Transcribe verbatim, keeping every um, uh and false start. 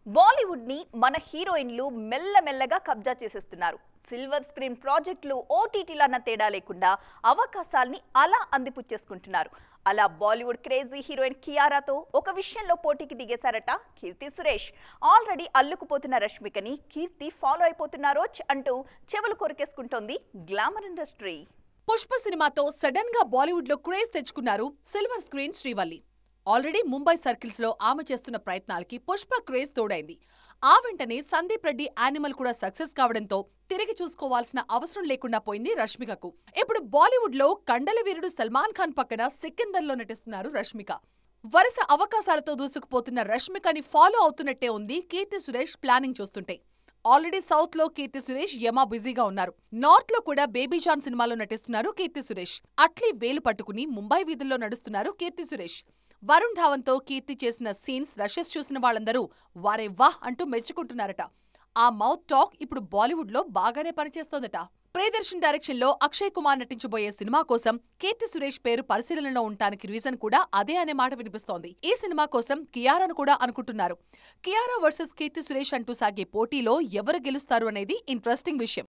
బాలీవుడ్ ని మన హీరోయిన్లు మెల్లమెల్లగా కబ్జా చేసేస్తున్నారు. సిల్వర్ స్క్రీన్ ప్రాజెక్టులు ఓటీటీలు అన్న తేడా లేకుండా అవకాశాల్ని అలా అందిపుచ్చేసుకుంటున్నారు. అలా బాలీవుడ్ క్రేజీ హీరోయిన్ కియారాతో ఒక విషయంలో పోటీకి దిగేశారట కీర్తి సురేష్. ఆల్రెడీ అల్లుకుపోతున్న రష్మికని కీర్తి ఫాలో అయిపోతున్నారో అంటూ చెవులు కొరికేసుకుంటోంది గ్లామర్ ఇండస్ట్రీ. పుష్ప సినిమాతో సడన్ గా బాలీవుడ్ లో క్రేజ్ తెచ్చుకున్నారు silver screen Srivalli. Already Mumbai circles లో ఆమె చేస్తున్న ప్రయత్నాలకి పుష్ప క్రేజ్ తోడైంది. ఆ వెంటనే సందీప్ రెడ్డి యానిమల్ కూడా సక్సెస్ కావడంతో తిరిగి చూసుకోవాల్సిన అవసరం లేకుండా పోయింది రష్మికకు. ఇప్పుడు బాలీవుడ్ లో కండల వీరుడు సల్మాన్ ఖాన్ పక్కన సికిందర్ లో నటిస్తున్నారు రష్మిక. వరుస అవకాశాలతో దూసుకుపోతున్న రష్మికని ఫాలో అవుతున్నట్టే ఉంది కీర్తి సురేష్ ప్లానింగ్ చూస్తుంటే. ఆల్రెడీ సౌత్ లో కీర్తి సురేష్ యమా బిజీగా ఉన్నారు. నార్త్ లో కూడా బేబీ జాన్ సినిమాలో నటిస్తున్నారు కీర్తి సురేష్. అట్లీ వేలు పట్టుకుని ముంబై వీధుల్లో నడుస్తున్నారు కీర్తి సురేష్. వరుణ్ ధావన్ తో కీర్తి చేసిన సీన్స్ రషెస్ చూసిన వాళ్ళందరూ వారే వాహ్ అంటూ మెచ్చుకుంటున్నారట. ఆ మౌత్ టాక్ ఇప్పుడు బాలీవుడ్ లో బాగానే పనిచేస్తోందట. ప్రియదర్శన్ డైరెక్షన్ లో అక్షయ్ కుమార్ నటించబోయే సినిమా కోసం కీర్తి సురేష్ పేరు పరిశీలనలో ఉండటానికి రీజన్ కూడా అదే అనే మాట వినిపిస్తోంది. ఈ సినిమా కోసం కియారాను కూడా అనుకుంటున్నారు. కియారా వర్సెస్ కీర్తి సురేష్ అంటూ సాగే పోటీలో ఎవరు గెలుస్తారు అనేది ఇంట్రెస్టింగ్ విషయం.